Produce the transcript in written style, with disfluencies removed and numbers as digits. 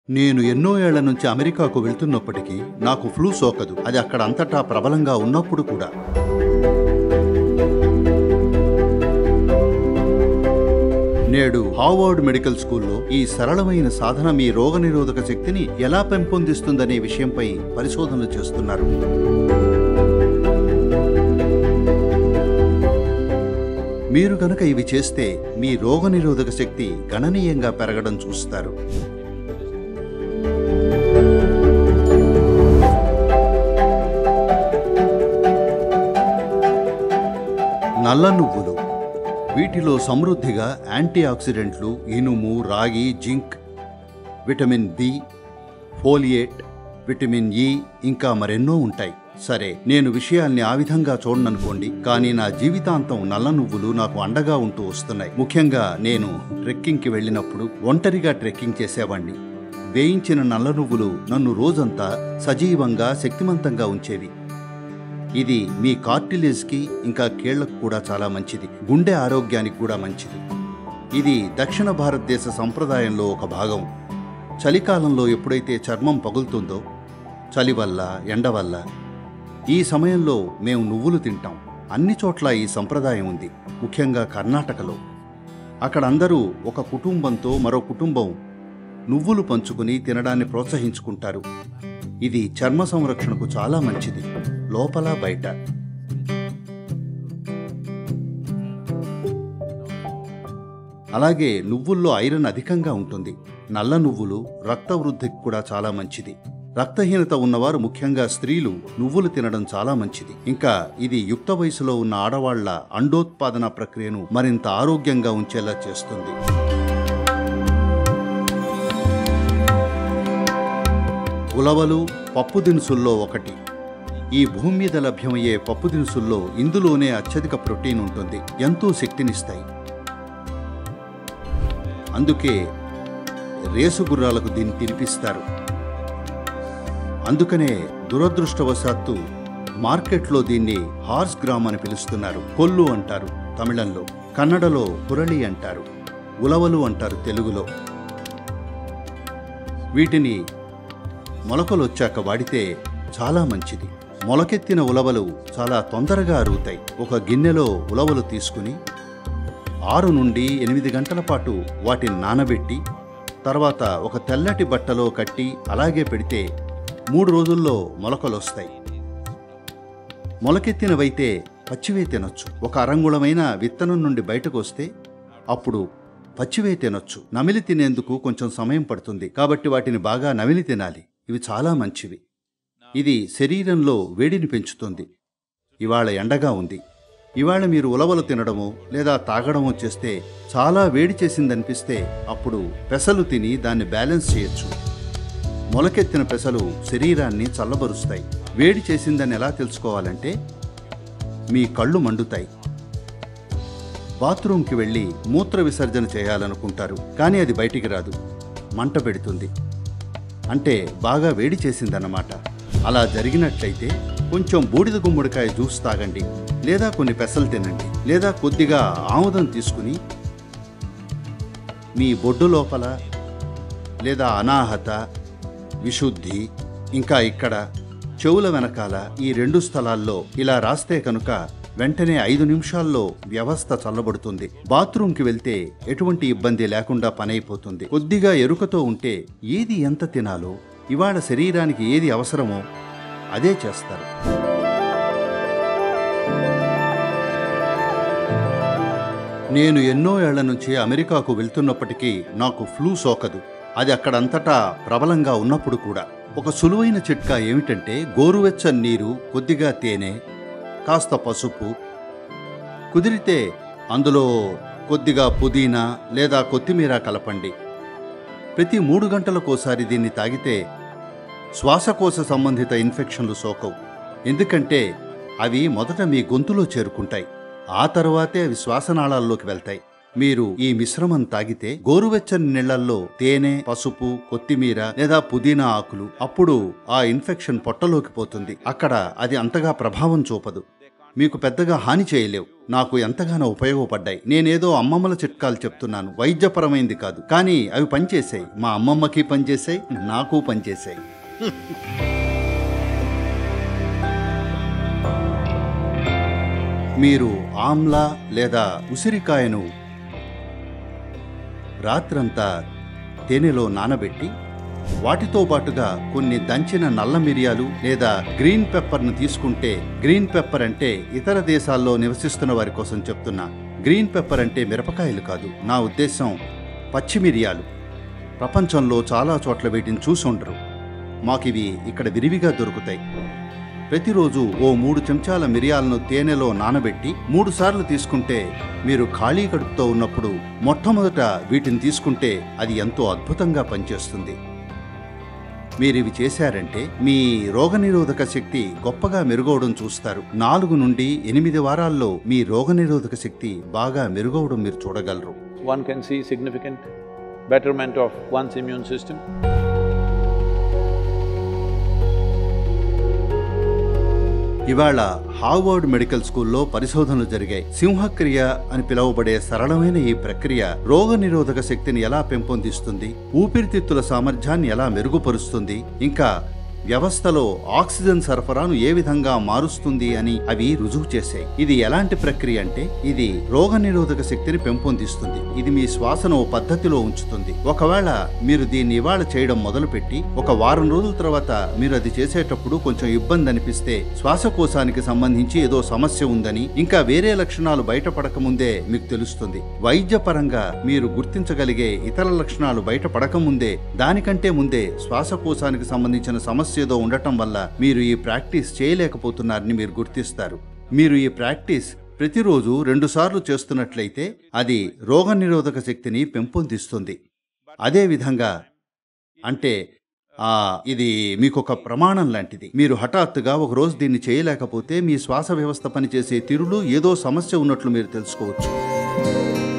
నేను ఎన్నో ఏళ్ల నుంచి అమెరికాకు వెళ్తున్నప్పటికీ నాకు ఫ్లూ సోకదు. అది అక్కడ అంతటా ప్రబలంగా ఉన్నప్పుడు కూడా. నేడు హార్వర్డ్ మెడికల్ స్కూల్లో ఈ సరళమైన సాధన మీ రోగనిరోధక శక్తిని ఎలా పెంపొందిస్తుందనే విషయంపై పరిశోధనలు చేస్తున్నారు. మీరు గనక ఇవి చేస్తే మీ రోగనిరోధక శక్తి గణనీయంగా పెరగడం చూస్తారు. నల్ల నువ్వులు. వీటిలో సమృద్ధిగా యాంటీ ఆక్సిడెంట్లు, ఇనుము, రాగి, zinc, vitamin B, folate, vitamin E ఇంకా మరెన్నో ఉంటాయి. సరే, నేను విషయాల్ని ఆ విధంగా చూడననుకోండి, కానీ నా జీవితాంతం నల్ల నువ్వులు నాకు అండగా ఉంటూ వస్తున్నాయి. ముఖ్యంగా నేను ట్రెక్కింగ్కి వెళ్ళినప్పుడు ఒంటరిగా ట్రెక్కింగ్ చేసేవాణ్ణి. వేయించిన నల్ల నువ్వులు నన్ను రోజంతా సజీవంగా, శక్తిమంతంగా ఉంచేవి. ఇది మీ కార్టిలేజ్కి ఇంకా కీళ్లకు కూడా చాలా మంచిది. గుండె ఆరోగ్యానికి కూడా మంచిది. ఇది దక్షిణ భారతదేశ సంప్రదాయంలో ఒక భాగం. చలికాలంలో ఎప్పుడైతే చర్మం పగులుతుందో, చలి వల్ల, ఎండ వల్ల, ఈ సమయంలో మేము నువ్వులు తింటాం. అన్ని చోట్ల ఈ సంప్రదాయం ఉంది, ముఖ్యంగా కర్ణాటకలో. అక్కడ అందరూ ఒక కుటుంబంతో మరో కుటుంబం నువ్వులు పంచుకుని తినడాన్ని ప్రోత్సహించుకుంటారు. ఇది చర్మ సంరక్షణకు చాలా మంచిది, లోపల బయట. అలాగే నువ్వుల్లో ఐరన్ అధికంగా ఉంటుంది. నల్ల నువ్వులు రక్త వృద్ధికి కూడా చాలా మంచిది. రక్తహీనత ఉన్నవారు, ముఖ్యంగా స్త్రీలు, నువ్వులు తినడం చాలా మంచిది. ఇంకా ఇది యుక్త వయసులో ఉన్న ఆడవాళ్ల అండోత్పాదన ప్రక్రియను మరింత ఆరోగ్యంగా ఉంచేలా చేస్తుంది. ఉలవలు పప్పు దినుసుల్లో ఒకటి. ఈ భూమి మీద లభ్యమయ్యే పప్పు దినుసుల్లో ఇందులోనే అత్యధిక ప్రోటీన్ ఉంటుంది. ఎంతో శక్తినిస్తాయి. అందుకే రేసు గుర్రాలకు దీన్ని తినిపిస్తారు. అందుకనే దురదృష్టవశాత్తు మార్కెట్లో దీన్ని హార్స్ గ్రామ్ అని పిలుస్తున్నారు. కొల్లు అంటారు తమిళంలో, కన్నడలో పురళి అంటారు, ఉలవలు అంటారు తెలుగులో. వీటిని మొలకలొచ్చాక వాడితే చాలా మంచిది. మొలకెత్తిన ఉలవలు చాలా తొందరగా అరుగుతాయి. ఒక గిన్నెలో ఉలవలు తీసుకుని 6 నుండి 8 గంటల పాటు వాటిని నానబెట్టి, తర్వాత ఒక తెల్లటి బట్టలో కట్టి అలాగే పెడితే 3 రోజుల్లో మొలకలొస్తాయి. మొలకెత్తినవైతే పచ్చివే తినొచ్చు. ఒక అరంగుళమైన విత్తనం నుండి బయటకు వస్తే అప్పుడు పచ్చివే తినొచ్చు. నమిలి తినేందుకు కొంచెం సమయం పడుతుంది, కాబట్టి వాటిని బాగా నమిలి తినాలి. ఇవి చాలా మంచివి. ఇది శరీరంలో వేడిని పెంచుతుంది. ఇవాళ ఎండగా ఉంది. ఇవాళ మీరు ఉలవలు తినడమో లేదా తాగడమో చేస్తే చాలా వేడి చేసిందనిపిస్తే అప్పుడు పెసలు తిని దాన్ని బ్యాలెన్స్ చేయొచ్చు. మొలకెత్తిన పెసలు శరీరాన్ని చల్లబరుస్తాయి. వేడి చేసిందని ఎలా తెలుసుకోవాలంటే, మీ కళ్ళు మండుతాయి. బాత్రూంకి వెళ్ళి మూత్ర విసర్జన చేయాలనుకుంటారు, కానీ అది బయటికి రాదు, మంట పెడుతుంది. అంటే బాగా వేడి చేసిందన్నమాట. అలా జరిగినట్లయితే కొంచెం బూడిద గుమ్మడికాయ జ్యూస్ తాగండి, లేదా కొన్ని పెసలు తినండి, లేదా కొద్దిగా ఆముదం తీసుకుని మీ బొడ్డు లోపల లేదా అనాహత, విశుద్ధి, ఇంకా ఇక్కడ చెవుల వెనకాల ఈ 2 స్థలాల్లో ఇలా రాస్తే కనుక వెంటనే 5 నిమిషాల్లో వ్యవస్థ చల్లబడుతుంది. బాత్రూంకి వెళ్తే ఎటువంటి ఇబ్బంది లేకుండా పనైపోతుంది. కొద్దిగా ఎరుకతో ఉంటే ఏది ఎంత తినాలో, ఇవాళ శరీరానికి ఏది అవసరమో అదే చేస్తారు. నేను ఎన్నో ఏళ్ల నుంచి అమెరికాకు వెళ్తున్నప్పటికీ నాకు ఫ్లూ సోకదు. అది అక్కడంతటా ప్రబలంగా ఉన్నప్పుడు కూడా. ఒక సులువైన చిట్కా ఏమిటంటే, గోరువెచ్చని నీరు, కొద్దిగా తేనె, కాస్త పసుపు, కుదిరితే అందులో కొద్దిగా పుదీనా లేదా కొత్తిమీర కలపండి. ప్రతి 3 గంటలకోసారి దీన్ని తాగితే శ్వాసకోశ సంబంధిత ఇన్ఫెక్షన్లు సోకవు. ఎందుకంటే అవి మొదట మీ గొంతులో చేరుకుంటాయి, ఆ తర్వాతే అవి శ్వాసనాళాల్లోకి వెళ్తాయి. మీరు ఈ మిశ్రమం తాగితే గోరువెచ్చని నీళ్లల్లో తేనె, పసుపు, కొత్తిమీర లేదా పుదీనా ఆకులు, అప్పుడు ఆ ఇన్ఫెక్షన్ పొట్టలోకి పోతుంది. అక్కడ అది అంతగా ప్రభావం చూపదు. మీకు పెద్దగా హాని చేయలేవు. నాకు ఎంతగానో ఉపయోగపడ్డాయి. నేనేదో అమ్మమ్మల చిట్కాలు చెప్తున్నాను, వైద్యపరమైంది కాదు. కానీ అవి పనిచేశాయి. మా అమ్మమ్మకి పనిచేశాయి, నాకు పనిచేశాయి. మీరు ఆమ్లా లేదా ఉసిరికాయను రాత్రంతా తేనెలో నానబెట్టి వాటితో పాటుగా కొన్ని దంచిన నల్ల మిరియాలు లేదా గ్రీన్ పెప్పర్ను తీసుకుంటే, గ్రీన్ పెప్పర్ అంటే ఇతర దేశాల్లో నివసిస్తున్న వారి కోసం చెప్తున్నా. గ్రీన్ పెప్పర్ అంటే మిరపకాయలు కాదు, నా ఉద్దేశం పచ్చి మిరియాలు. ప్రపంచంలో చాలా చోట్ల వీటిని చూసుండరు. మాకివి ఇక్కడ విరివిగా దొరుకుతాయి. ప్రతిరోజు ఓ 3 చెంచాల మిరియాలను తేనెలో నానబెట్టి 3 సార్లు తీసుకుంటే, మీరు ఖాళీ కడుపుతో ఉన్నప్పుడు మొట్టమొదట వీటిని తీసుకుంటే అది ఎంతో అద్భుతంగా పనిచేస్తుంది. మీరివి చేశారంటే మీ రోగనిరోధక శక్తి గొప్పగా మెరుగవడం చూస్తారు. 4 నుండి 8 వారాల్లో మీ రోగనిరోధక శక్తి బాగా మెరుగవడం మీరు చూడగలరు. One can see significant betterment of one's immune system. ఇవాళ హార్వర్డ్ మెడికల్ స్కూల్లో పరిశోధనలు జరిగాయి. సింహక్రియ అని పిలువబడే సరళమైన ఈ ప్రక్రియ రోగనిరోధక శక్తిని ఎలా పెంపొందిస్తుంది, ఊపిరితిత్తుల సామర్థ్యాన్ని ఎలా మెరుగుపరుస్తుంది, ఇంకా వ్యవస్థలో ఆక్సిజన్ సరఫరాను ఏ విధంగా మారుస్తుంది అని అవి రుజువు చేశాయి. ఇది ఎలాంటి ప్రక్రియ అంటే, ఇది రోగనిరోధక శక్తిని పెంపొందిస్తుంది. ఇది మీ శ్వాసను ఓ పద్ధతిలో ఉంచుతుంది. ఒకవేళ మీరు దీన్ని ఇవాళ చేయడం మొదలుపెట్టి 1 వారం రోజుల తర్వాత మీరు అది చేసేటప్పుడు కొంచెం ఇబ్బంది అనిపిస్తే, శ్వాసకోశానికి సంబంధించి ఏదో సమస్య ఉందని, ఇంకా వేరే లక్షణాలు బయటపడకముందే మీకు తెలుస్తుంది. వైద్యపరంగా మీరు గుర్తించగలిగే ఇతర లక్షణాలు బయటపడకముందే, దానికంటే ముందే శ్వాసకోశానికి సంబంధించిన సమస్య ఏదో ఉండటం వల్ల మీరు ఈ ప్రాక్టీస్ చేయలేకపోతున్నారని మీరు గుర్తిస్తారు. మీరు ఈ ప్రాక్టీస్ ప్రతిరోజు 2 సార్లు చేస్తున్నట్లయితే అది రోగనిరోధక శక్తిని పెంపొందిస్తుంది. అదేవిధంగా అంటే ఇది మీకొక ప్రమాణం లాంటిది. మీరు హఠాత్తుగా ఒకరోజు దీన్ని చేయలేకపోతే మీ శ్వాస వ్యవస్థ పనిచేసే తీరులో ఏదో సమస్య ఉన్నట్లు మీరు తెలుసుకోవచ్చు.